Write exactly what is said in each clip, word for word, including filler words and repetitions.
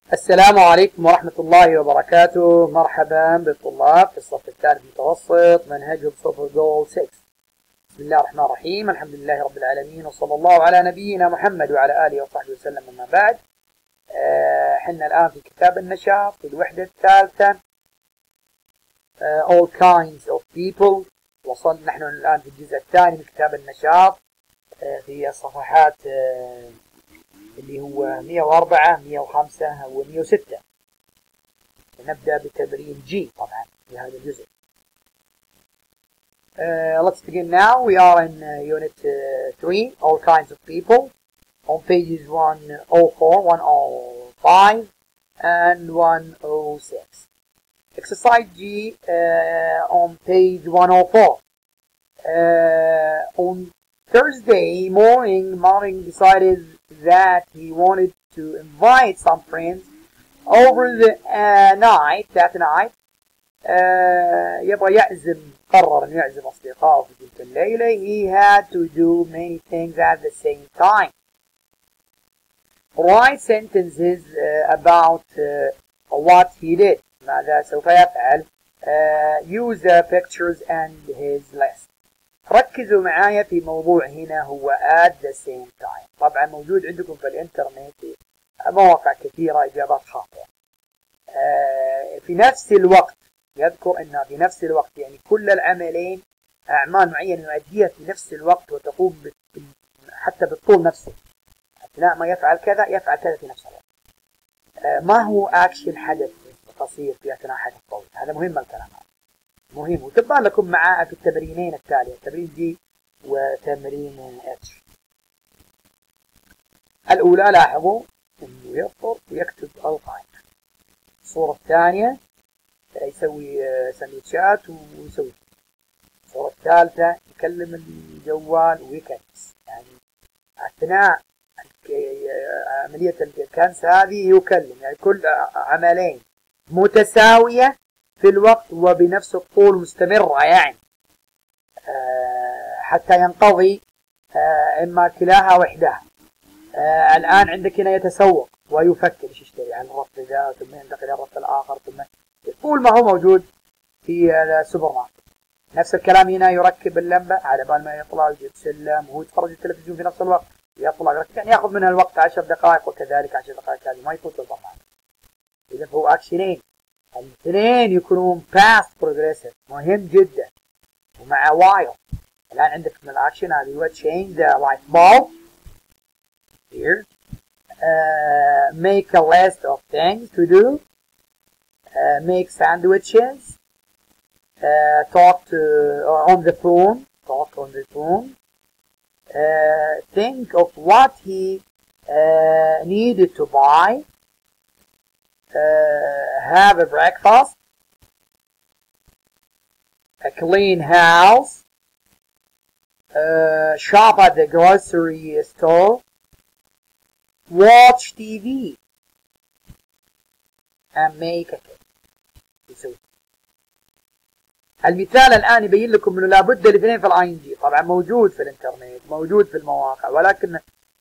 السلام عليكم ورحمة الله وبركاته. مرحبا بالطلاب في الصف الثالث المتوسط منهجهم سوبر جول ستة. بسم الله الرحمن الرحيم، الحمد لله رب العالمين، وصلى الله على نبينا محمد وعلى آله وصحبه وسلم. أما بعد، آه حنا الآن في كتاب النشاط في الوحدة الثالثة. آه all kinds of people. وصلنا نحن الآن في الجزء الثاني من كتاب النشاط، آه في الصفحات آه اللي هو مئة وأربعة مئة وخمسة و مئة وستة. نبدأ بتمرين جي طبعا في هذا الجزء. Uh, let's begin now. We are in uh, unit uh, three, all kinds of people, on pages one oh four, one oh five, and one oh six. Exercise G uh, on page one oh four. Uh, on Thursday morning, Martin decided that he wanted to invite some friends over the uh, night, that night. Uh, يبغى يعزم قرر أن يعزم أصدقائه في تلك الليلة. He had to do many things at the same time. Write sentences uh, about uh, what he did. ماذا سوف يفعل. uh, use the pictures and his list. ركزوا معايا في موضوع هنا هو at the same time. طبعا موجود عندكم في الانترنت مواقع كثيرة إجابات خاطئة. uh, في نفس الوقت يذكر أنها في نفس الوقت، يعني كل العملين أعمال معينة يؤديها في نفس الوقت وتقوم حتى بالطول نفسه. أثناء ما يفعل كذا يفعل كذا في نفس الوقت. آه ما هو أكشن حدث قصير في أثناء حدث طويل. هذا مهم الكلام هذا مهم، وتبان لكم معاه في التمرينين التالية، تمرين جي وتمرين اتش. الأولى لاحظوا أنه يفطر ويكتب القائمة. الصورة الثانية يسوي سندوتشات ويسوي. الصورة الثالثة يكلم الجوال ويكنس، يعني أثناء عملية الكنس هذه يكلم، يعني كل عملين متساوية في الوقت وبنفس الطول مستمرة، يعني حتى ينقضي إما كلاها وحدها. الآن عندك هنا يتسوق ويفكر ايش يشتري عن الرف ذا، ثم ينتقل الى الرف الآخر، ثم طول ما هو موجود في السوبر ماركت. نفس الكلام هنا، يركب اللمبة على بال ما يطلع يجيب سلم وهو يتفرج التلفزيون في نفس الوقت، يطلع يركب، يعني ياخذ منها الوقت عشر دقائق، وكذلك عشر دقائق هذه ما يفوت البرنامج. إذا هو أكشنين، الاثنين يكونون past progressive، مهم جدا، ومع while. الآن عندك من الأكشن هذه هو change the light bulb here. Uh, make a list of things to do. Uh, make sandwiches. Uh, talk to or on the phone. Talk on the phone. Uh, think of what he uh, needed to buy. Uh, have a breakfast. A clean house. Uh, shop at the grocery store. Watch T V and make a cake. يسوي. المثال الآن يبين لكم أنه لابد الاثنين في الآي إن جي. طبعا موجود في الإنترنت، موجود في المواقع، ولكن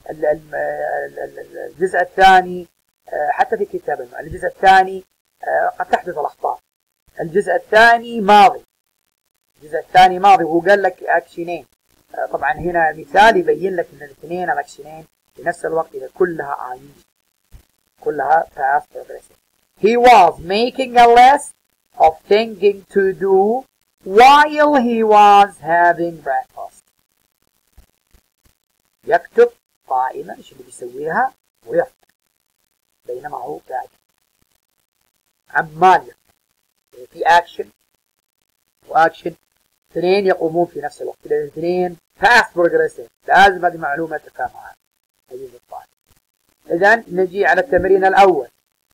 الجزء الثاني حتى في كتاب المعلم الجزء الثاني قد تحدث الأخطاء. الجزء الثاني ماضي، الجزء الثاني ماضي وهو قال لك أكشنين. طبعا هنا مثال يبين لك أن الاثنين الأكشنين في نفس الوقت إذا كلها آي إن جي، كلها past progressive. He was making a list of things to do while he was having breakfast. يكتب قائمة ايش اللي بيسويها ويفطر بينما هو قاعد عمال يفطر. في أكشن وأكشن، اثنين يقومون في نفس الوقت، الاثنين past progressive. لازم هذه معلومة تفهمها. إذن نجي على التمرين الأول.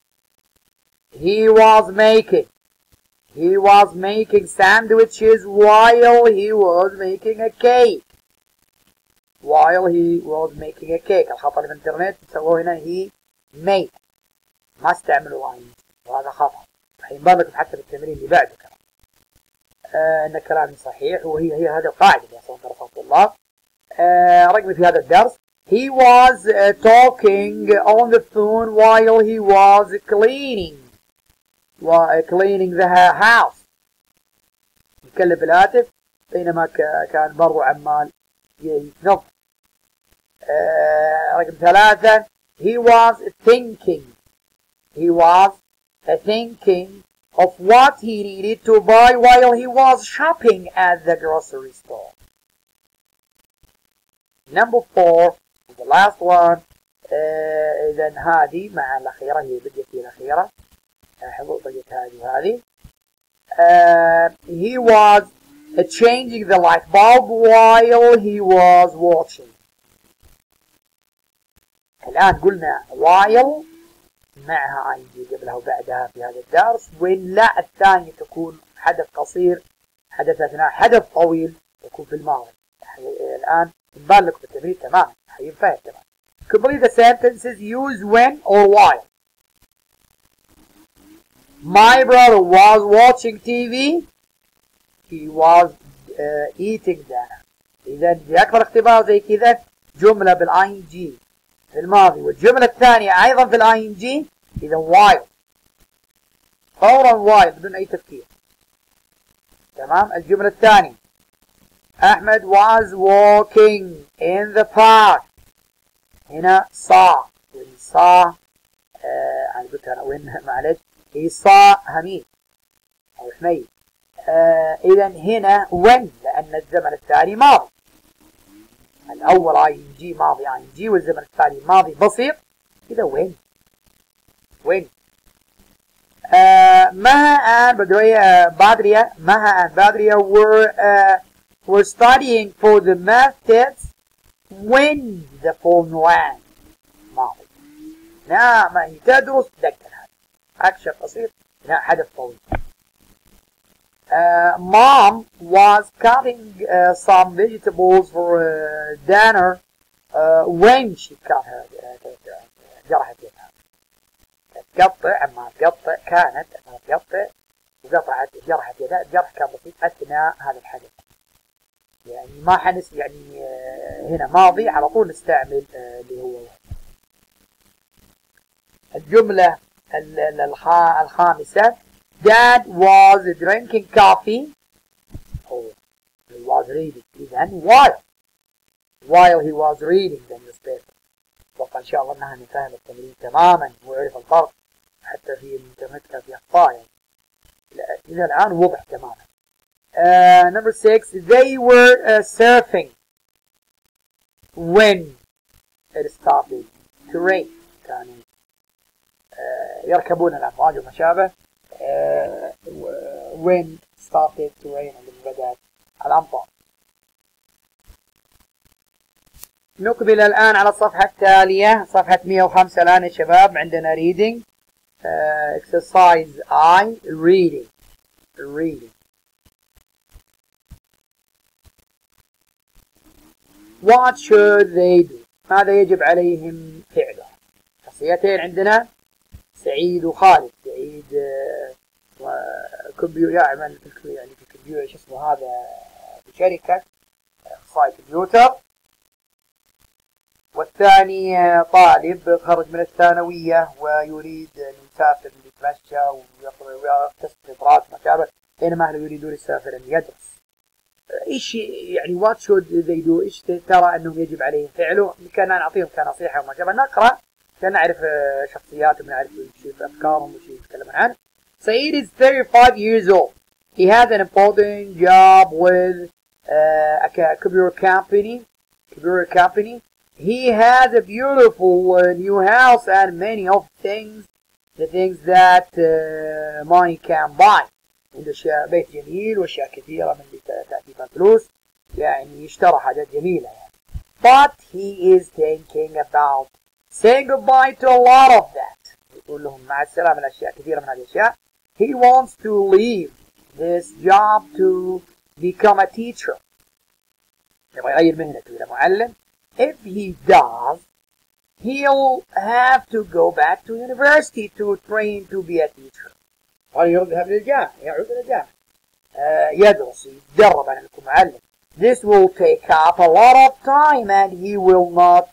He was making He was making sandwiches while he was making a cake. While he was making a cake. الخطأ اللي في الانترنت تسووه هنا he made، ما استعملوا I، وهذا خطأ. حينبان لكم حتى في التمرين اللي بعده كلام. آه ان كلامي صحيح، وهي هي هذه القاعدة اللي يصلون دراسات الطلاب. آه رقمي في هذا الدرس he was uh, talking on the phone while he was cleaning while cleaning the house. يتكلم في الهاتف بينما كان برضو عمال يتنظف. uh, رقم ثلاثة he was thinking he was uh, thinking of what he needed to buy while he was shopping at the grocery store. Number four, the last one, إذن uh, هذه مع الأخيرة هي بديت الأخيرة حضور بديت هذه وهذه. Uh, he was uh, changing the light bulb while he was watching. الآن قلنا while معها عندي قبلها وبعدها في هذا الدرس، وإن لا الثانية تكون حدث قصير، حدث أثناء حدث طويل يكون في الماضي. الآن نبان لكم التمرين تماما حينفهم تماما. Complete the sentences use when or while. My brother was watching T V. He was uh, eating dinner. إذا بأكبر اختبار زي كذا جملة بالآي إن جي في الماضي، والجملة الثانية أيضا في الآي إن جي. إذا while فورا while بدون أي تفكير. تمام. الجملة الثانية أحمد was walking in the park. هنا saw when saw آه أنا قلت أنا وين معلش he saw حميد أو حميد. آه إذا هنا when لأن الزمن الثاني ماضي. الأول اي ان جي ماضي اي ان جي والزمن الثاني ماضي بسيط. إذا when when آه مها and بدرية بادرية مها and بادرية were uh, were studying for the math test when the phone rang. ماضي. نعم ما هي تدرس تذكر هذا أكشن قصير. لا حدث طويل. Uh, mom was cutting uh, some vegetables for uh, dinner uh, when she cut her جرحت يدها. تقطع أما تقطع كانت أما تقطع وقطعت جرحت يدها. الجرح كان بسيط أثناء هذا الحدث. يعني ما حنس يعني هنا ماضي على طول نستعمل اللي هو الجملة الخامسة. Dad was drinking coffee. Oh, he was reading. Then while while he was reading the newspaper. أتوقع إن شاء الله أنها نفهم التمرين تماما وعرف الفرق. حتى في الإنترنت كان في أخطاء يعني. إذا الآن وضح تماما. Uh, number six, they were uh, surfing when it started to rain. كانوا uh, يركبون الأمواج وما شابه. Uh, when started to rain عندما بدأت الأمطار. نقبل الآن على الصفحة التالية صفحة مئة وخمسة. الآن يا شباب عندنا reading uh, exercise I reading reading. What should they do? ماذا يجب عليهم فعله؟ شخصيتين عندنا سعيد وخالد. سعيد كمبيوتر يعمل في يعني في الكمبيوتر شو اسمه هذا في شركة اخصائي كمبيوتر، والثاني طالب خرج من الثانوية ويريد أن يسافر يتمشى ويكتسب خبرات ما شابه، بينما أهله يريدون يسافر أن يدرس. إيش يعني what should they do؟ إيش ترى أنهم يجب عليهم فعله؟ كان نعطيهم كنصيحة وما شابه. نقرأ عشان نعرف شخصياتهم ونعرف وش أفكارهم وش يتكلمون عنه. Saeed is thirty-five years old. He has an important job with uh, a computer company. Computer company. He has a beautiful uh, new house and many of things, the things that uh, money can buy. عنده أشياء بيت جميل وأشياء كثيرة من اللي تأتي فلوس، يعني يشترى حاجات جميلة يعني. But he is thinking about saying goodbye to a lot of that. يقول لهم مع السلامة الأشياء كثيرة من هذه الأشياء. He wants to leave this job to become a teacher. يبغى يغير مهنته إلى معلم. If he does, he'll have to go back to university to train to be a teacher. يذهب للجامعة يعود إلى الجامعة يدرس يتدرب على أن يكون معلم. This will take up a lot of time and he will not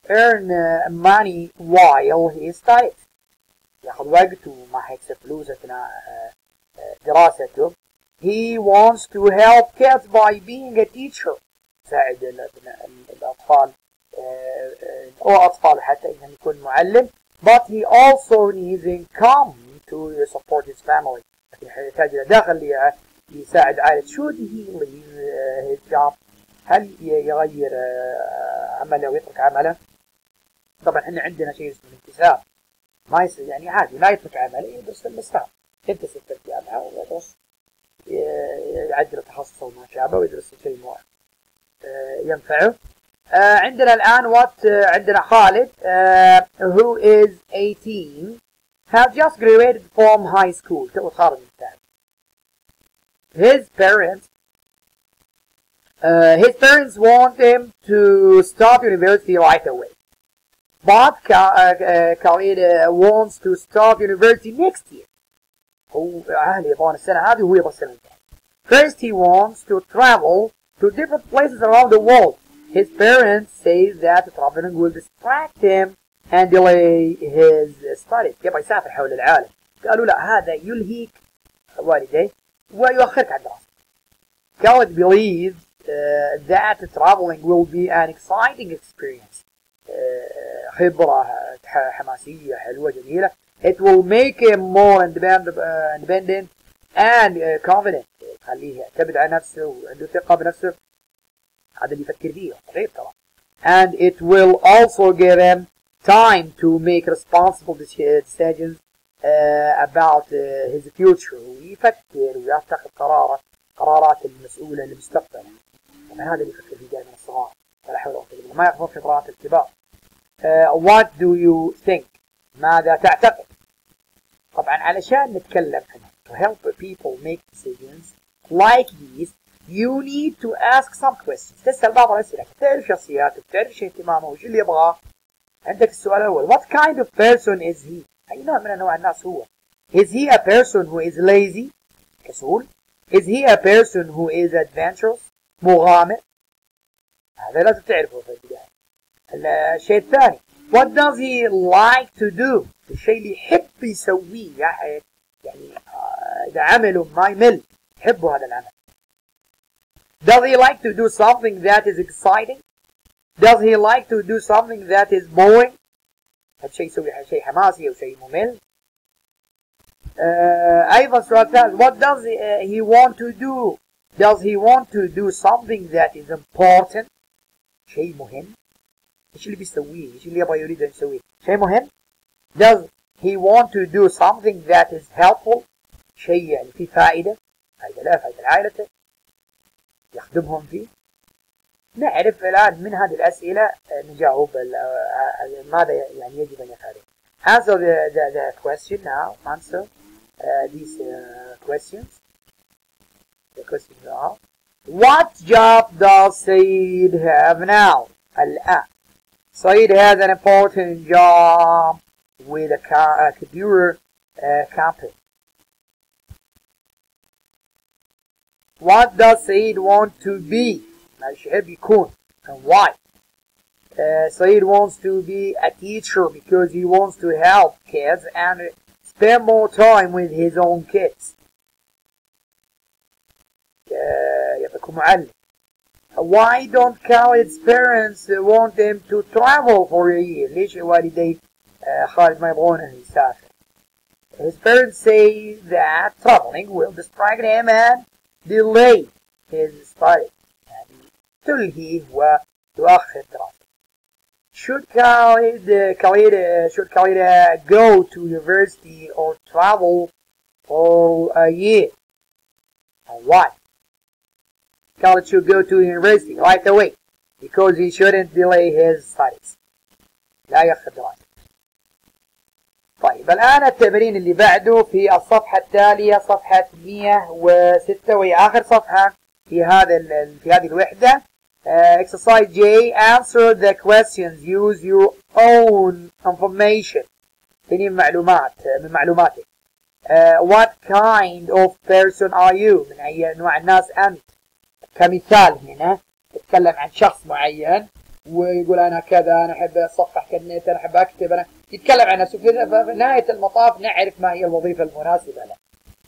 earn uh, money while he studies. ياخذ وقت وما حيكسب فلوس أثناء دراسته. He wants to help kids by being a teacher. يساعد الأطفال أو أطفال حتى إنه يكون معلم. But he also needs income to support his family. لكن يحتاج إلى دخل يساعد عائلته. Should he leave his job? هل يغير عمله أو يترك عمله؟ طبعا احنا عندنا شيء اسمه الانتساب. ما يصير يعني عادي لا يترك عمله يدرس المستقبل. ينتسب في الجامعة ويدرس يعدل تخصصه وما شابه ويدرس شيء معين ينفعه. عندنا الآن وات عندنا خالد who is eighteen has just graduated from high school. تو خارج من الثانوي. His parents uh, his parents want him to start university right away. But Khalid uh, wants to start university next year. هو أهله يبغون السنة هذه وهو يبغى السنة الجاية. First he wants to travel to different places around the world. His parents say that traveling will distract him and delay his studies. يبغى يسافر حول العالم. قالوا لا هذا يلهيك والديه ويؤخرك عن الدراسة. Khalid believes uh, that traveling will be an exciting experience. Uh, خبرة حماسية حلوة جميلة. It will make him more independent, uh, independent and uh, confident. خليه يعتمد على نفسه وعنده ثقة بنفسه. هذا اللي يفكر فيه غير طبعا. And it will also give him time to make responsible decisions uh, about uh, his future. ويفكر ويتخذ قرارات قرارات المسؤولة لمستقبله. طبعا هذا اللي يفكر فيه دائما الصغار. ولا حول ولا قوة إلا بالله. ما ياخذون خبرات الكبار. Uh, what do you think? ماذا تعتقد؟ طبعا علشان نتكلم عنها to help people make decisions like these you need to ask some questions. تسأل بعض الأسئلة. تعرف شخصياته تعرف شيء اهتمامه وش اللي يبغاه. عندك السؤال الأول what kind of person is he؟ أي نوع من أنواع الناس هو. Is he a person who is lazy؟ كسول. Is he a person who is adventurous؟ مغامر. هذا لازم تعرفه في البداية. الشيء الثاني what does he like to do؟ الشيء اللي يحب يسويه يعني يعني إذا عمله ما يمل يحبه هذا العمل. Does he like to do something that is exciting؟ Does he like to do something that is boring؟ هذا الشيء يسوي شيء حماسي أو شيء ممل. uh, أيضا سؤال ثالث what does he, uh, he want to do؟ Does he want to do something that is important؟ شيء مهم. ايش اللي بيسويه؟ ايش اللي يبغى يريد ان يسويه؟ شيء مهم. Does he want to do something that is helpful؟ شيء يعني فيه فائدة، فائدة له فائدة لعائلته يخدمهم فيه. نعرف الآن من هذه الأسئلة نجاوب ماذا يعني يجب أن يفعل. Answer the, the, the question now. Answer uh, these uh, questions. The questions are what job does Said have now؟ الآن Said has an important job with a, a computer uh, company. What does Said want to be؟ ماذا يحب يكون and why؟ uh, Said wants to be a teacher because he wants to help kids and spend more time with his own kids. uh, يبقى معلم. Why don't Khalid's parents want him to travel for a year؟ ليش والدي خالد ما يبغونه يسافر؟ His parents say that traveling will distract him and delay his studies. يعني تلهيه وتؤخر دراسته. Should Khalid, Khalid, should Khalid go to university or travel for a year? And why? Khalid should go to university right away because he shouldn't delay his studies. لا يأخر دراسته. طيب الآن التمرين اللي بعده في الصفحة التالية صفحة مئة وستة وهي آخر صفحة في هذا في هذه الوحدة. uh, Exercise J. Answer the questions. Use your own information. من معلومات من معلوماتك. uh, What kind of person are you؟ من أي نوع الناس أنت؟ كمثال هنا تتكلم عن شخص معين. ويقول أنا كذا، أنا أحب أصفح كالنت، أنا أحب أكتب، أنا يتكلم عن نفسه. في نهاية المطاف نعرف ما هي الوظيفة المناسبة له.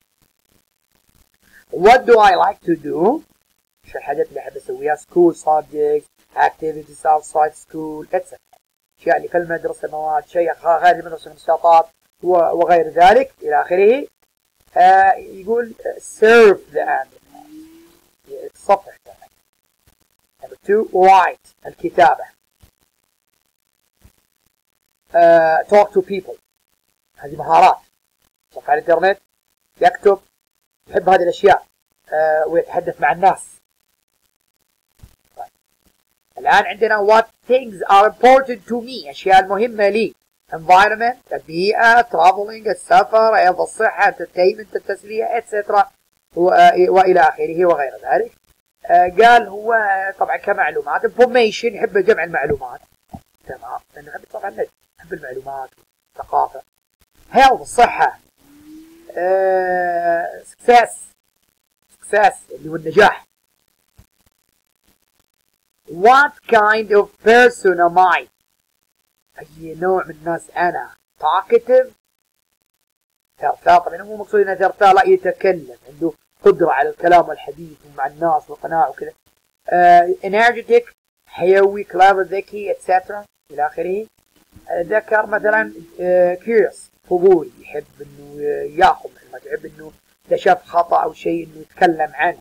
What do I like to do؟ شو الحاجات اللي أحب أسويها؟ school subjects, activities outside school, et cetera. أشياء اللي في المدرسة، مواد، شيء خارج المدرسة، نشاطات وغير ذلك إلى آخره. آه يقول serve the animal، تصفح. Number two, write، الكتابة. uh, talk to people، هذه مهارات. صفحة على الإنترنت، يكتب، يحب هذه الأشياء، uh, ويتحدث مع الناس. طيب. الآن عندنا what things are important to me، أشياء المهمة لي. environment، البيئة، traveling، السفر، أيضا الصحة، entertainment، التسلية، et cetera وإلى آخره وغير ذلك. آه قال هو طبعا كمعلومات information، يحب جمع المعلومات. تمام، لأنه يحب طبعا النت، يحب المعلومات والثقافة. health، الصحة. آه success، success اللي هو النجاح. what kind of person am I؟ أي نوع من الناس أنا؟ talkative، ثرثار. طبعا مو مقصود انه ثرثار، لا، يتكلم، عنده قدرة على الكلام والحديث مع الناس والقناع وكذا. آه energetic، حيوي، clever، ذكي، et cetera إلى آخره. آه ذكر مثلا آه curious، فضولي، يحب إنه ياخذ معلومات، يحب إنه إذا شاف خطأ أو شيء إنه يتكلم عنه.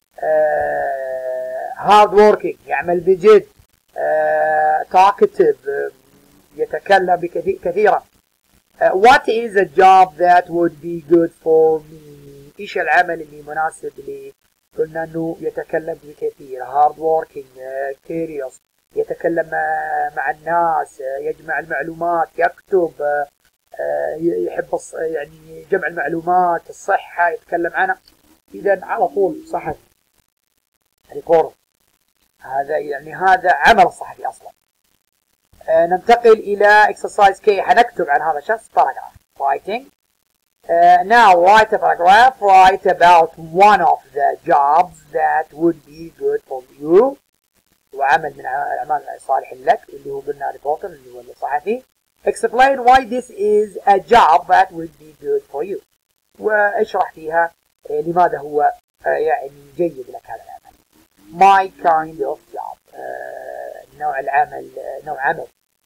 آه hard working، يعمل بجد. آه talkative، آه يتكلم بكثير كثيرا. Uh, what is a job that would be good for me؟ إيش العمل اللي مناسب لي؟ قلنا إنه يتكلم بكثير، hard working، uh, curious، يتكلم uh, مع الناس، uh, يجمع المعلومات، يكتب، uh, uh, يحب يعني جمع المعلومات، الصحة يتكلم عنها. إذا على طول صحفي، ريبورت. هذا يعني هذا عمل الصحفي أصلا. Uh, ننتقل إلى exercise K، حنكتب عن هذا الشخص paragraph writing. Uh, now write a paragraph, write about one of the jobs that would be good for you. وعمل من الأعمال الصالح لك اللي هو قلنا reporter، اللي هو الصحفي. Explain why this is a job that would be good for you. واشرح فيها uh, لماذا هو uh, يعني جيد لك هذا العمل. My kind of job، uh, نوع العمل، uh, نوع عمل.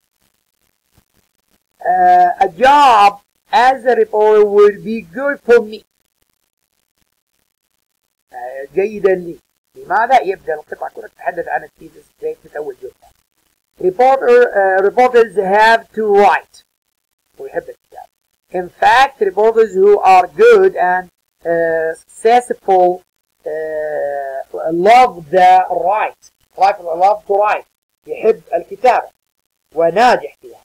Uh, a job as a reporter would be good for me. uh, جيدا لي. لماذا؟ يبدأ القطعة كلها تتحدث عن التيزس ستيتمنت أول جملة. Reporter, uh, reporters have to write. ويحب الكتاب. In fact, reporters who are good and uh, successful uh, love the write. love to write. يحب الكتابة وناجح فيها.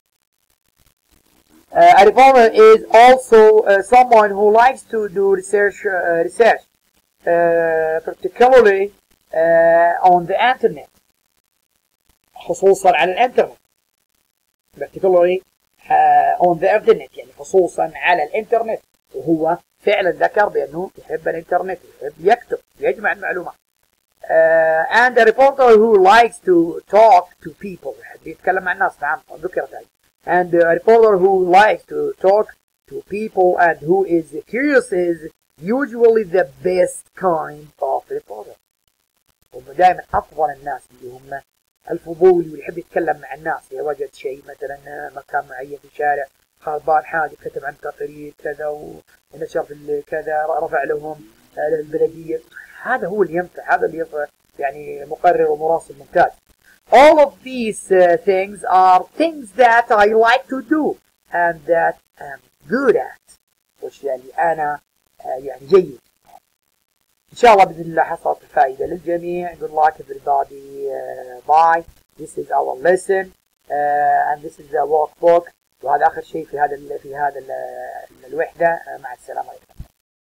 Uh, a reporter is also uh, someone who likes to do research, uh, research, uh, particularly uh, on the internet. خصوصا على الانترنت. particularly uh, on the internet، يعني خصوصا على الانترنت. وهو فعلا ذكر بأنه يحب الانترنت، يحب يكتب، يجمع المعلومات. Uh, and a reporter who likes to talk to people، يحب يتكلم مع الناس. نعم، ذكرت هذه. And a reporter who likes to talk to people and who is curious is usually the best kind of reporter. هم دائما أفضل الناس اللي هم الفضولي واللي يحب يتكلم مع الناس. إذا وجد شيء مثلا مكان معين في الشارع خربان حاجة، كتب عن تقرير كذا ونشر في كذا، رفع لهم للبلدية. هذا هو اللي ينفع، هذا اللي ينفع يعني مقرر ومراسل ممتاز. All of these uh, things are things that I like to do and that I'm good at. والشيء اللي أنا uh, يعني جيد. إن شاء الله بإذن الله حصلت الفائدة للجميع. Good luck everybody. Uh, bye. This is our lesson uh, and this is the workbook. وهذا آخر شيء في هذا في هذا الوحدة. مع السلامة عليكم.